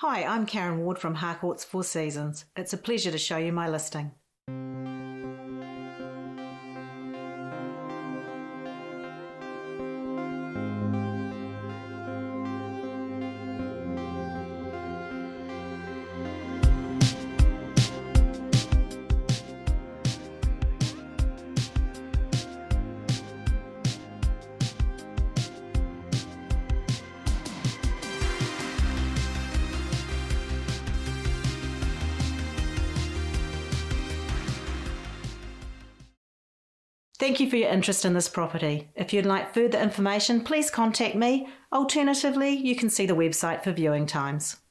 Hi, I'm Karen Ward from Harcourt's Four Seasons. It's a pleasure to show you my listing. Thank you for your interest in this property. If you'd like further information, please contact me. Alternatively, you can see the website for viewing times.